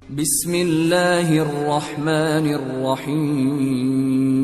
بسم اللہ الرحمن الرحیم۔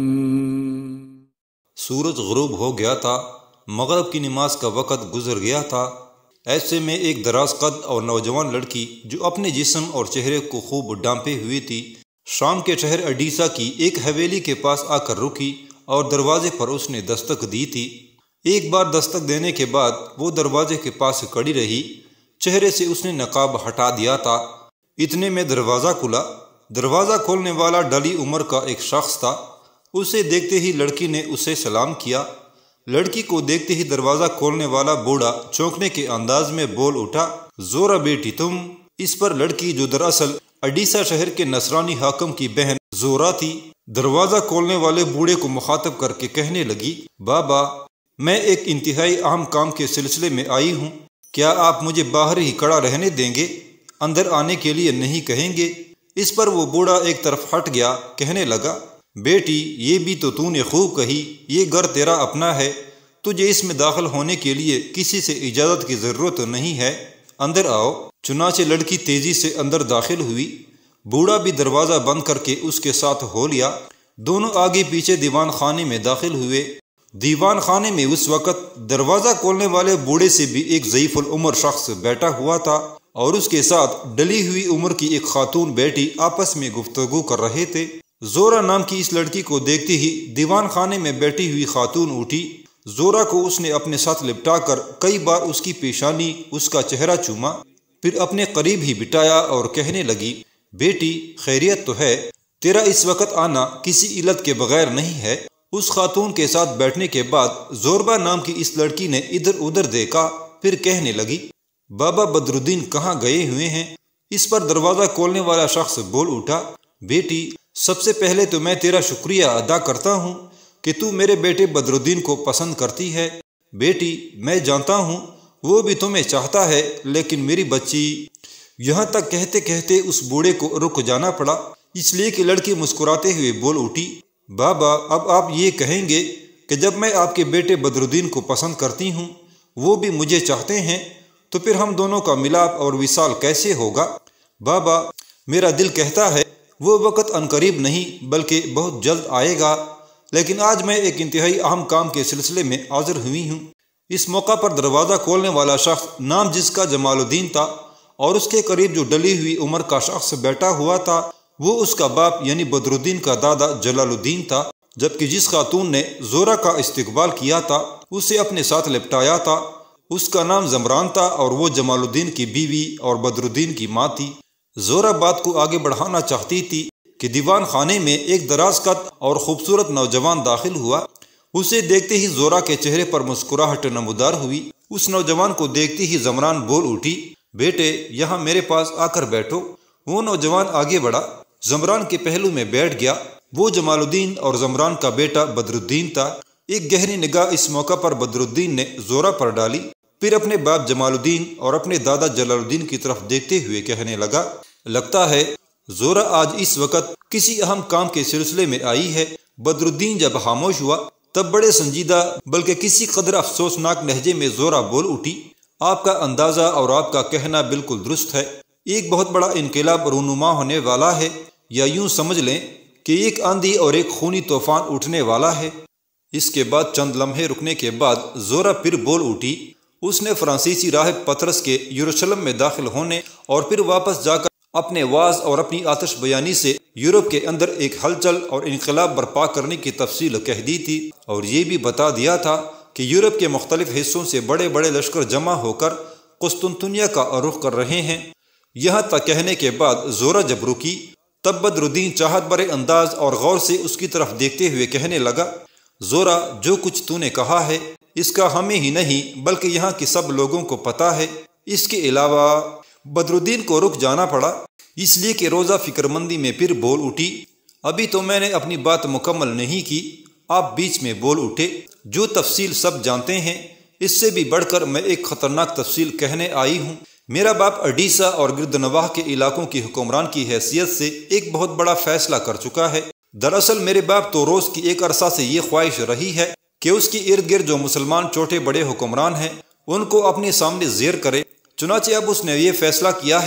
سورج غروب ہو گیا تھا، مغرب کی نماز کا وقت گزر گیا تھا۔ ایسے میں ایک دراز قد اور نوجوان لڑکی جو اپنے جسم اور چہرے کو خوب ڈانپے ہوئی تھی، شام کے شہر اڈیسا کی ایک حویلی کے پاس آ کر رکی اور دروازے پر اس نے دستک دی تھی۔ ایک بار دستک دینے کے بعد وہ دروازے کے پاس کھڑی رہی، چہرے سے اس نے نقاب ہٹا دیا تھا۔ اتنے میں دروازہ کھلا۔ دروازہ کھولنے والا ڈلی عمر کا ایک شخص تھا۔ اسے دیکھتے ہی لڑکی نے اسے سلام کیا۔ لڑکی کو دیکھتے ہی دروازہ کھولنے والا بوڑھا چونکنے کے انداز میں بول اٹھا، زورا بیٹی تم۔ اس پر لڑکی جو دراصل اڈیسا شہر کے نصرانی حاکم کی بہن زورا تھی، دروازہ کھولنے والے بوڑھے کو مخاطب کر کے کہنے لگی، بابا میں ایک انتہائی اہم کام کے سلسلے میں آئی ہوں، کیا آپ مجھے باہر ہی کھڑا رہنے دیں گے، اندر آنے کے لیے نہیں کہیں گے؟ اس پر وہ بوڑھا ایک طرف ہٹ گیا، کہنے لگا، بیٹی یہ بھی تو نے خوب کہی، یہ گھر تیرا اپنا ہے، تجھے اس میں داخل ہونے کے لیے کسی سے اجازت کی ضرورت نہیں ہے، اندر آؤ۔ چنانچہ لڑکی تیزی سے اندر داخل ہوئی۔ بوڑھا بھی دروازہ بند کر کے اس کے ساتھ ہو لیا۔ دونوں آگے پیچھے دیوان خانے میں داخل ہوئے۔ دیوان خانے میں اس وقت دروازہ کھولنے والے بوڑھے سے بھی ایک ضعیف العمر شخص بیٹھا ہوا تھا اور اس کے ساتھ ڈلی ہوئی عمر کی ایک خاتون بیٹی آپس میں گفتگو کر رہے تھے۔ زورا نام کی اس لڑکی کو دیکھتے ہی دیوان خانے میں بیٹھی ہوئی خاتون اٹھی۔ زورا کو اس نے اپنے ساتھ لپٹا کر کئی بار اس کی پیشانی، اس کا چہرہ چوما، پھر اپنے قریب ہی بٹھایا اور کہنے لگی، بیٹی خیریت تو ہے؟ تیرا اس وقت آنا کسی علت کے بغیر نہیں ہے۔ اس خاتون کے ساتھ بیٹھنے کے بعد زوربا نام کی اس لڑکی نے ادھر ادھر دیکھا، پھر کہنے لگی، بابا بدرالدین کہاں گئے ہوئے ہیں؟ اس پر دروازہ کھولنے والا شخص بول اٹھا، بیٹی سب سے پہلے تو میں تیرا شکریہ ادا کرتا ہوں کہ تو میرے بیٹے بدرالدین کو پسند کرتی ہے۔ بیٹی میں جانتا ہوں وہ بھی تمہیں چاہتا ہے، لیکن میری بچی، یہاں تک کہتے کہتے اس بوڑھے کو رک جانا پڑا، اس لیے کہ لڑکی مسکراتے ہوئے بول اٹھی، بابا اب آپ یہ کہیں گے کہ جب میں آپ کے بیٹے بدرالدین کو پسند کرتی ہوں، وہ بھی مجھے چاہتے ہیں، تو پھر ہم دونوں کا ملاپ اور وصال کیسے ہوگا؟ بابا میرا دل کہتا ہے وہ وقت عنقریب نہیں بلکہ بہت جلد آئے گا، لیکن آج میں ایک انتہائی اہم کام کے سلسلے میں حاضر ہوئی ہوں۔ اس موقع پر دروازہ کھولنے والا شخص، نام جس کا جلالدین تھا، اور اس کے قریب جو ڈلی ہوئی عمر کا شخص بیٹھا ہوا تھا، وہ اس کا باپ یعنی بدرالدین کا دادا جلالدین تھا، جبکہ جس خاتون نے زورا کا استقبال کیا تھا اسے اپنے ساتھ لپٹایا تھا، اس کا نام زمران تھا اور وہ جلالدین کی بیوی اور بدرالدین کی ماں تھی۔ زورا بات کو آگے بڑھانا چاہتی تھی کہ دیوان خانے میں ایک دراز قد اور خوبصورت نوجوان داخل ہوا۔ اسے دیکھتے ہی زورا کے چہرے پر مسکراہٹ نمودار ہوئی۔ اس نوجوان کو دیکھتے ہی زمران بول اٹھی، بیٹے یہاں میرے پاس آ کر بیٹھو۔ وہ نوجوان آگے بڑھا، زمران کے پہلو میں بیٹھ گیا۔ وہ جلالدین اور زمران کا بیٹا بدرالدین تھا۔ ایک گہری نگاہ اس موقع پر بدرالدین نے زورا پر ڈالی، پھر اپنے باپ جلالدین اور اپنے دادا جلالدین کی طرف دیکھتے ہوئے کہنے لگا، لگتا ہے زورا آج اس وقت کسی اہم کام کے سلسلے میں آئی ہے۔ بدرالدین جب خاموش ہوا تب بڑے سنجیدہ بلکہ کسی قدر افسوسناک لہجے میں زورا بول اٹھی، آپ کا اندازہ اور آپ کا کہنا بالکل درست ہے، ایک بہت بڑا انقلاب رونما ہونے والا ہے، یا یوں سمجھ لیں کہ ایک آندھی اور ایک خونی طوفان اٹھنے والا ہے۔ اس کے بعد چند لمحے رکنے کے بعد زورا پھر بول اٹھی۔ اس نے فرانسیسی راہب پطرس کے یروشلم میں داخل ہونے اور پھر واپس جا کر اپنے واعظ اور اپنی آتش بیانی سے یورپ کے اندر ایک ہلچل اور انقلاب برپا کرنے کی تفصیل کہہ دی تھی، اور یہ بھی بتا دیا تھا کہ یورپ کے مختلف حصوں سے بڑے بڑے لشکر جمع ہو کر قسطنطنیہ کا رخ کر رہے ہیں۔ یہاں تک کہنے کے بعد زورا جب رکی تب بدرالدین چاہت برے انداز اور غور سے اس کی طرف دیکھتے ہوئے کہنے لگا، زورا جو کچھ تو نے کہا ہے اس کا ہمیں ہی نہیں بلکہ یہاں کے سب لوگوں کو پتہ ہے۔ اس کے علاوہ بدرالدین کو رک جانا پڑا اس لیے کہ روزہ فکر مندی میں پھر بول اٹھی، ابھی تو میں نے اپنی بات مکمل نہیں کی، آپ بیچ میں بول اٹھے، جو تفصیل سب جانتے ہیں، اس سے بھی بڑھ کر میں ایک خطرناک تفصیل کہنے آئی ہوں۔ میرا باپ اڈیسا اور گرد نواح کے علاقوں کی حکمران کی حیثیت سے ایک بہت بڑا فیصلہ کر چکا ہے۔ دراصل میرے باپ تو روز کی ایک عرصہ سے یہ خواہش رہی ہے کہ اس کی ارد گرد جو مسلمان چھوٹے بڑے حکمران ہیں ان کو اپنے سامنے زیر کرے، چنانچہ اب اس نے یہ فیصلہ کیا ہے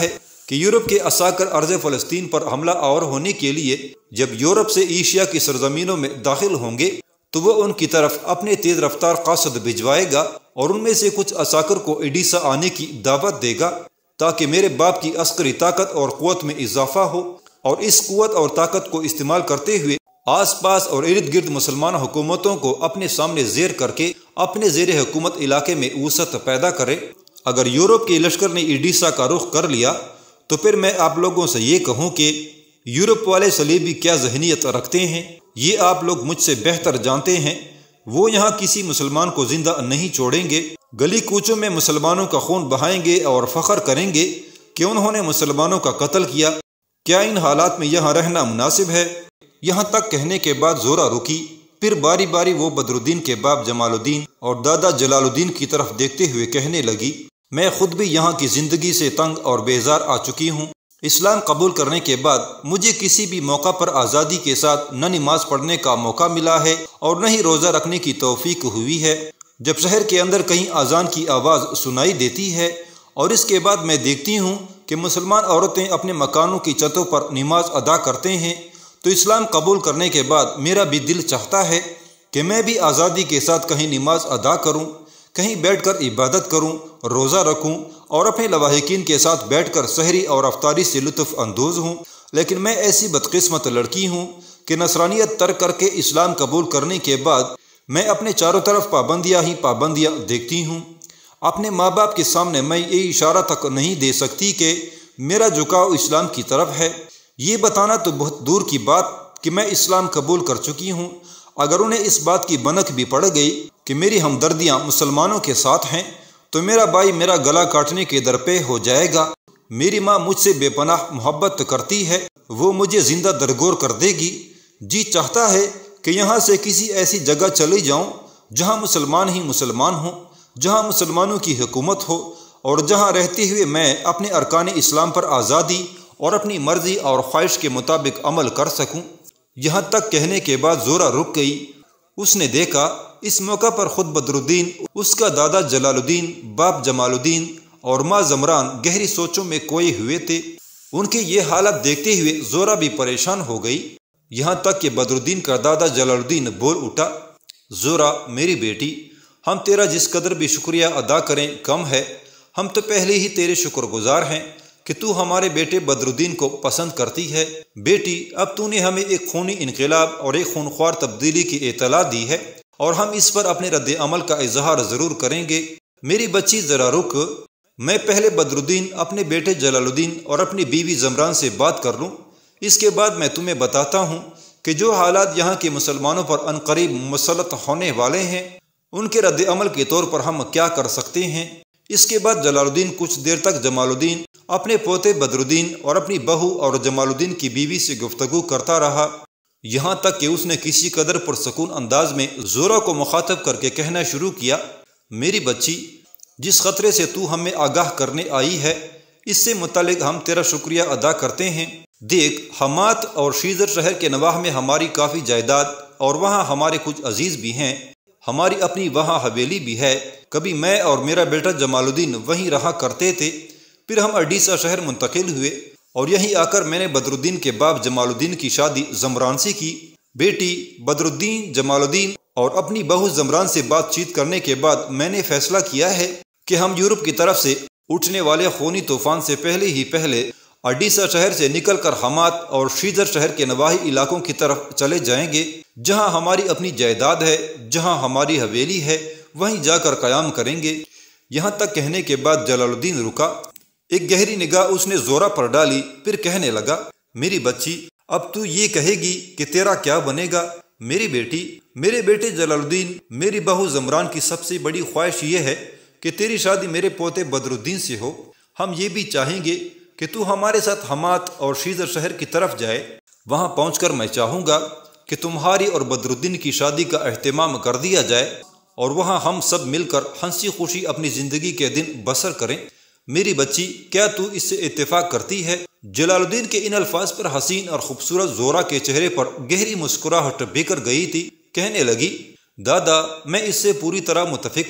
کہ یورپ کے عساکر ارض فلسطین پر حملہ آور ہونے کے لیے جب یورپ سے ایشیا کی سرزمینوں میں داخل ہوں گے تو وہ ان کی طرف اپنے تیز رفتار قاصد بھجوائے گا اور ان میں سے کچھ عساکر کو ایڈیسا آنے کی دعوت دے گا تاکہ میرے باپ کی عسکری طاقت اور قوت میں اضافہ ہو، اور اس قوت اور طاقت کو استعمال کرتے ہوئے آس پاس اور ارد گرد مسلمان حکومتوں کو اپنے سامنے زیر کر کے اپنے زیر حکومت علاقے میں وسعت پیدا کرے۔ اگر یورپ کے لشکر نے ایڈیسا کا رخ کر لیا تو پھر میں آپ لوگوں سے یہ کہوں کہ یورپ والے صلیبی کیا ذہنیت رکھتے ہیں یہ آپ لوگ مجھ سے بہتر جانتے ہیں۔ وہ یہاں کسی مسلمان کو زندہ نہیں چھوڑیں گے، گلی کوچوں میں مسلمانوں کا خون بہائیں گے اور فخر کریں گے کہ انہوں نے مسلمانوں کا قتل کیا۔ کیا ان حالات میں یہاں رہنا مناسب ہے؟ یہاں تک کہنے کے بعد زورا رکی، پھر باری باری وہ بدرالدین کے باپ جمال الدین اور دادا جلال الدین کی طرف دیکھتے ہوئے کہنے لگی، میں خود بھی یہاں کی زندگی سے تنگ اور بیزار آ چکی ہوں۔ اسلام قبول کرنے کے بعد مجھے کسی بھی موقع پر آزادی کے ساتھ نہ نماز پڑھنے کا موقع ملا ہے اور نہ ہی روزہ رکھنے کی توفیق ہوئی ہے۔ جب شہر کے اندر کہیں اذان کی آواز سنائی دیتی ہے اور اس کے بعد میں دیکھتی ہوں کہ مسلمان عورتیں اپنے مکانوں کی چھتوں پر نماز ادا کرتے ہیں تو اسلام قبول کرنے کے بعد میرا بھی دل چاہتا ہے کہ میں بھی آزادی کے ساتھ کہیں نماز ادا کروں، کہیں بیٹھ کر عبادت کروں، روزہ رکھوں اور اپنے لواحقین کے ساتھ بیٹھ کر سحری اور افطاری سے لطف اندوز ہوں، لیکن میں ایسی بدقسمت لڑکی ہوں کہ نصرانیت ترک کر کے اسلام قبول کرنے کے بعد میں اپنے چاروں طرف پابندیاں ہی پابندیاں دیکھتی ہوں۔ اپنے ماں باپ کے سامنے میں یہ اشارہ تک نہیں دے سکتی کہ میرا جھکاؤ اسلام کی طرف ہے۔ یہ بتانا تو بہت دور کی بات کہ میں اسلام قبول کر چکی ہوں۔ اگر انہیں اس بات کی بنک بھی پڑ گئی کہ میری ہمدردیاں مسلمانوں کے ساتھ ہیں تو میرا بھائی میرا گلا کاٹنے کے درپے ہو جائے گا۔ میری ماں مجھ سے بے پناہ محبت کرتی ہے، وہ مجھے زندہ درگور کر دے گی۔ جی چاہتا ہے کہ یہاں سے کسی ایسی جگہ چلی جاؤں جہاں مسلمان ہی مسلمان ہوں، جہاں مسلمانوں کی حکومت ہو اور جہاں رہتے ہوئے میں اپنے ارکان اسلام پر آزادی اور اپنی مرضی اور خواہش کے مطابق عمل کر سکوں۔ یہاں تک کہنے کے بعد زورا رک گئی۔ اس نے دیکھا اس موقع پر خود بدرالدین، اس کا دادا جلال الدین، باپ جمال الدین اور ماں زمران گہری سوچوں میں کھوئے ہوئے تھے۔ ان کی یہ حالت دیکھتے ہوئے زورا بھی پریشان ہو گئی، یہاں تک کہ بدرالدین کا دادا جلال الدین بول اٹھا، زورا میری بیٹی، ہم تیرا جس قدر بھی شکریہ ادا کریں کم ہے۔ ہم تو پہلے ہی تیرے شکر گزار ہیں کہ تو ہمارے بیٹے بدرالدین کو پسند کرتی ہے۔ بیٹی، اب تو نے ہمیں ایک خونی انقلاب اور ایک خونخوار تبدیلی کی اطلاع دی ہے اور ہم اس پر اپنے رد عمل کا اظہار ضرور کریں گے۔ میری بچی ذرا رک، میں پہلے بدرالدین، اپنے بیٹے جلال الدین اور اپنی بیوی زمران سے بات کر لوں، اس کے بعد میں تمہیں بتاتا ہوں کہ جو حالات یہاں کے مسلمانوں پر عنقریب مسلط ہونے والے ہیں ان کے رد عمل کے طور پر ہم کیا کر سکتے ہیں۔ اس کے بعد جلال الدین کچھ دیر تک جمال الدین، اپنے پوتے بدرالدین اور اپنی بہو اور جمال الدین کی بیوی سے گفتگو کرتا رہا، یہاں تک کہ اس نے کسی قدر پرسکون انداز میں زورا کو مخاطب کر کے کہنا شروع کیا، میری بچی، جس خطرے سے تو ہمیں آگاہ کرنے آئی ہے اس سے متعلق ہم تیرا شکریہ ادا کرتے ہیں۔ دیکھ، حمات اور شیزر شہر کے نواح میں ہماری کافی جائیداد اور وہاں ہمارے کچھ عزیز بھی ہیں، ہماری اپنی وہاں حویلی بھی ہے۔ کبھی میں اور میرا بیٹا جمال الدین وہیں رہا کرتے تھے، پھر ہم اڈیسا شہر منتقل ہوئے اور یہیں آ کر میں نے بدرالدین کے باپ جمال الدین کی شادی زمران سے کی۔ بیٹی، بدرالدین، جمال الدین اور اپنی بہو زمران سے بات چیت کرنے کے بعد میں نے فیصلہ کیا ہے کہ ہم یورپ کی طرف سے اٹھنے والے خونی طوفان سے پہلے اڈیسا شہر سے نکل کر حمات اور شیزر شہر کے نواحی علاقوں کی طرف چلے جائیں گے، جہاں ہماری اپنی جائیداد ہے، جہاں ہماری حویلی ہے، وہیں جا کر قیام کریں گے۔ یہاں تک کہنے کے بعد جلال الدین رکا، ایک گہری نگاہ اس نے زورا پر ڈالی، پھر کہنے لگا، میری بچی، اب تو یہ کہے گی کہ تیرا کیا بنے گا؟ میری بیٹی، میرے بیٹے جلال الدین، میری بہو زمران کی سب سے بڑی خواہش یہ ہے کہ تیری شادی میرے پوتے بدرالدین سے ہو۔ ہم یہ بھی چاہیں گے کہ تو ہمارے ساتھ حمات اور شیزر شہر کی طرف جائے۔ وہاں پہنچ کر میں چاہوں گا کہ تمہاری اور بدرالدین کی شادی کا اہتمام کر دیا جائے اور وہاں ہم سب مل کر ہنسی خوشی اپنی زندگی کے دن بسر کریں۔ میری بچی، کیا تو اس سے اتفاق کرتی ہے؟ جلال الدین کے ان الفاظ پر حسین اور خوبصورت زورا کے چہرے پر گہری مسکراہٹ بکھر گئی تھی، کہنے لگی، دادا، میں اس سے پوری طرح متفق ہوں۔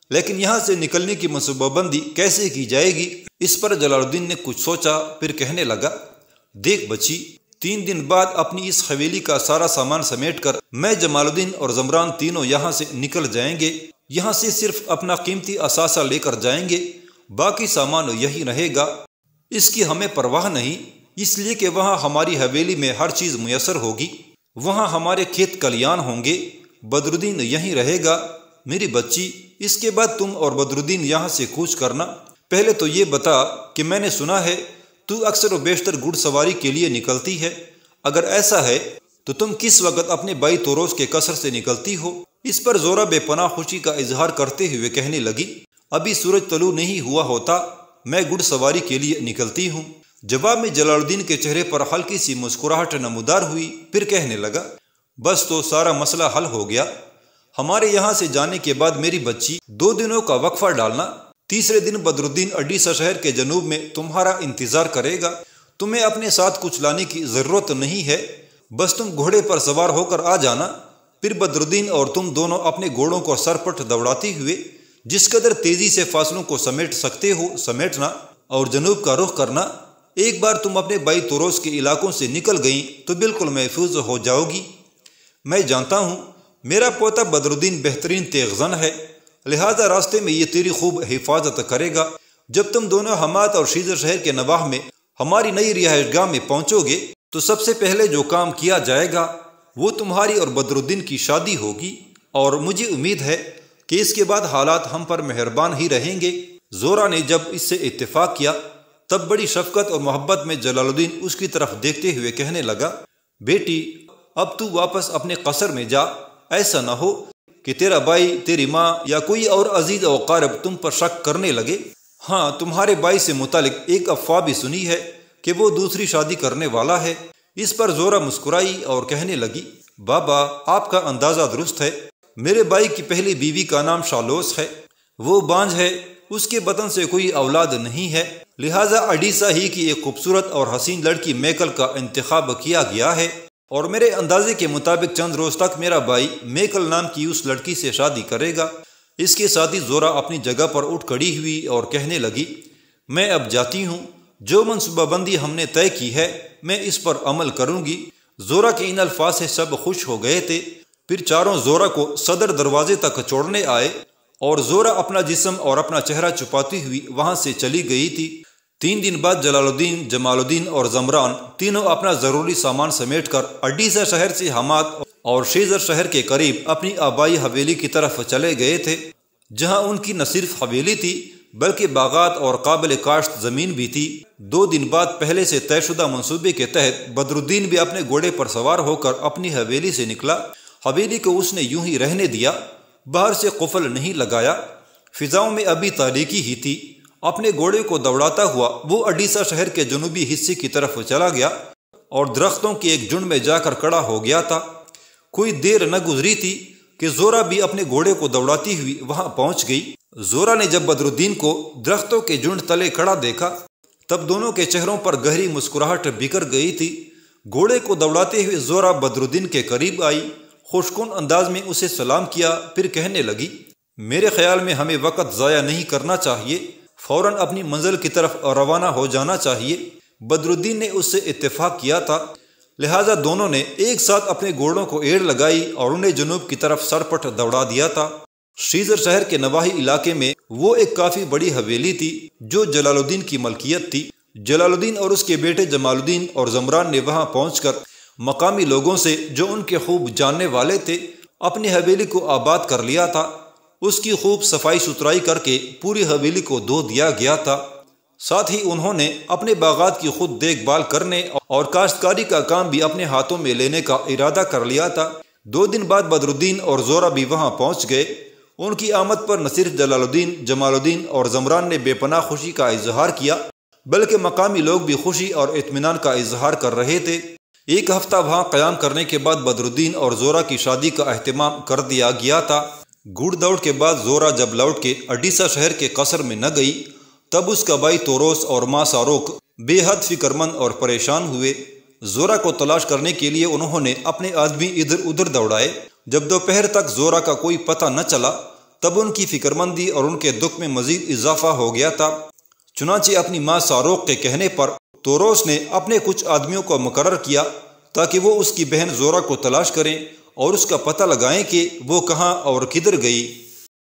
لیکن یہاں سے نکلنے کی منصوبہ بندی کیسے کی جائے گی؟ اس پر جلال الدین نے کچھ سوچا، پھر کہنے لگا، دیکھ بچی، 3 دن بعد اپنی اس حویلی کا سارا سامان سمیٹ کر میں جمال الدین اور زمران تینوں یہاں سے نکل جائیں گے۔ یہاں سے صرف اپنا قیمتی اثاثہ لے کر جائیں گے، باقی سامان یہی رہے گا۔ اس کی ہمیں پرواہ نہیں، اس لیے کہ وہاں ہماری حویلی میں ہر چیز میسر ہوگی، وہاں ہمارے کھیت کلیان ہوں گے، بدرالدین یہیں رہے گا۔ میری بچی، اس کے بعد تم اور بدرالدین یہاں سے کوچ کرنا۔ پہلے تو یہ بتا کہ میں نے سنا ہے تو اکثر و بیشتر گھڑ سواری کے لیے نکلتی ہے، اگر ایسا ہے تو تم کس وقت اپنے بھائی توروس کے قصر سے نکلتی ہو؟ اس پر زورا بے پناہ خوشی کا اظہار کرتے ہوئے کہنے لگی، ابھی سورج طلوع نہیں ہوا ہوتا، میں گھڑ سواری کے لیے نکلتی ہوں۔ جواب میں جلال الدین کے چہرے پر ہلکی سی مسکراہٹ نمودار ہوئی، پھر کہنے لگا، بس تو سارا مسئلہ حل ہو گیا۔ ہمارے یہاں سے جانے کے بعد میری بچی 2 دنوں کا وقفہ ڈالنا، تیسرے دن بدرالدین اڈیسہ شہر کے جنوب میں تمہارا انتظار کرے گا۔ تمہیں اپنے ساتھ کچھ لانے کی ضرورت نہیں ہے، بس تم گھوڑے پر سوار ہو کر آ جانا۔ پھر بدرالدین اور تم دونوں اپنے گھوڑوں کو سرپٹ دوڑاتے ہوئے جس قدر تیزی سے فاصلوں کو سمیٹ سکتے ہو سمیٹنا اور جنوب کا رخ کرنا۔ ایک بار تم اپنے بھائی توروس کے علاقوں سے نکل گئیں تو بالکل محفوظ ہو جاؤ گی۔ میں جانتا ہوں میرا پوتا بدرالدین بہترین تیغ زن ہے، لہذا راستے میں یہ تیری خوب حفاظت کرے گا۔ جب تم دونوں حمات اور شیزر شہر کے نواح میں ہماری نئی رہائش گاہ میں پہنچو گے تو سب سے پہلے جو کام کیا جائے گا وہ تمہاری اور بدرالدین کی شادی ہوگی، اور مجھے امید ہے کہ اس کے بعد حالات ہم پر مہربان ہی رہیں گے۔ زورا نے جب اس سے اتفاق کیا تب بڑی شفقت اور محبت میں جلال الدین اس کی طرف دیکھتے ہوئے کہنے لگا، بیٹی اب تو واپس اپنے قصر میں جا، ایسا نہ ہو کہ تیرا بھائی، تیری ماں یا کوئی اور عزیز و قارب تم پر شک کرنے لگے۔ ہاں، تمہارے بھائی سے متعلق ایک افواہ بھی سنی ہے کہ وہ دوسری شادی کرنے والا ہے۔ اس پر زورا مسکرائی اور کہنے لگی، بابا آپ کا اندازہ درست ہے، میرے بھائی کی پہلی بیوی کا نام شالوس ہے، وہ بانجھ ہے، اس کے بدن سے کوئی اولاد نہیں ہے، لہٰذا اڈیسہ ہی کی ایک خوبصورت اور حسین لڑکی میکل کا انتخاب کیا گیا ہے، اور میرے اندازے کے مطابق چند روز تک میرا بھائی میکل نام کی اس لڑکی سے شادی کرے گا۔ اس کے ساتھ ہی زورا اپنی جگہ پر اٹھ کھڑی ہوئی اور کہنے لگی، میں اب جاتی ہوں، جو منصوبہ بندی ہم نے طے کی ہے میں اس پر عمل کروں گی۔ زورا کے ان الفاظ سے سب خوش ہو گئے تھے۔ پھر چاروں زورا کو صدر دروازے تک چھوڑنے آئے اور زورا اپنا جسم اور اپنا چہرہ چھپاتی ہوئی وہاں سے چلی گئی تھی۔ 3 دن بعد جلال الدین، جمال الدین اور زمران تینوں اپنا ضروری سامان سمیٹ کر اڈیسہ شہر سے حمات اور شیزر شہر کے قریب اپنی آبائی حویلی کی طرف چلے گئے تھے، جہاں ان کی نہ صرف حویلی تھی بلکہ باغات اور قابل کاشت زمین بھی تھی۔ 2 دن بعد پہلے سے طے شدہ منصوبے کے تحت بدرالدین بھی اپنے گھوڑے پر سوار ہو کر اپنی حویلی سے نکلا۔ حویلی کو اس نے یوں ہی رہنے دیا، باہر سے قفل نہیں لگایا، فضاؤں میں ابھی تاریکی ہی تھی۔ اپنے گھوڑے کو دوڑاتا ہوا وہ اڈیسہ شہر کے جنوبی حصے کی طرف چلا گیا اور درختوں کے ایک جھنڈ میں جا کر کھڑا ہو گیا تھا۔ کوئی دیر نہ گزری تھی کہ زورا بھی اپنے گھوڑے کو دوڑاتی ہوئی وہاں پہنچ گئی۔ زورا نے جب بدرالدین کو درختوں کے جھنڈ تلے کھڑا دیکھا تب دونوں کے چہروں پر گہری مسکراہٹ بکھر گئی تھی۔ گھوڑے کو دوڑاتے ہوئے زورا بدرالدین کے قریب آئی، خوشگوار انداز میں اسے سلام کیا، پھر کہنے لگی، میرے خیال میں ہمیں وقت ضائع نہیں کرنا چاہیے، فوراً اپنی منزل کی طرف روانہ ہو جانا چاہیے۔ بدرالدین نے اس سے اتفاق کیا تھا، لہٰذا دونوں نے ایک ساتھ اپنے گھوڑوں کو ایڑ لگائی اور انہیں جنوب کی طرف سرپٹ دوڑا دیا تھا۔ شیزر شہر کے نواحی علاقے میں وہ ایک کافی بڑی حویلی تھی جو جلال الدین کی ملکیت تھی۔ جلال الدین اور اس کے بیٹے جمال الدین اور زمران نے وہاں پہنچ کر مقامی لوگوں سے جو ان کے خوب جاننے والے تھے اپنی حویلی کو آباد کر لیا تھا۔ اس کی خوب صفائی ستھرائی کر کے پوری حویلی کو دھو دیا گیا تھا۔ ساتھ ہی انہوں نے اپنے باغات کی خود دیکھ بھال کرنے اور کاشتکاری کا کام بھی اپنے ہاتھوں میں لینے کا ارادہ کر لیا تھا۔ 2 دن بعد بدرالدین اور زورا بھی وہاں پہنچ گئے۔ ان کی آمد پر نہ صرف جلال الدین، جمال الدین اور زمران نے بے پناہ خوشی کا اظہار کیا بلکہ مقامی لوگ بھی خوشی اور اطمینان کا اظہار کر رہے تھے۔ 1 ہفتہ وہاں قیام کرنے کے بعد بدرالدین اور زورا کی شادی کا اہتمام کر دیا گیا تھا۔ گھڑ دوڑ کے بعد زورا جب لوٹ کے اڈیسہ شہر کے قصر میں نہ گئی تب اس کا بھائی توروس اور ماں ساروق بے حد فکر مند اور پریشان ہوئے۔ زورا کو تلاش کرنے کے لیے انہوں نے اپنے آدمی ادھر ادھر دوڑائے۔ جب دوپہر تک زورا کا کوئی پتہ نہ چلا تب ان کی فکرمندی اور ان کے دکھ میں مزید اضافہ ہو گیا تھا۔ چنانچہ اپنی ماں ساروق کے کہنے پر توروس نے اپنے کچھ آدمیوں کو مقرر کیا تاکہ وہ اس کی بہن زورا کو تلاش کریں اور اس کا پتہ لگائیں کہ وہ کہاں اور کدھر گئی۔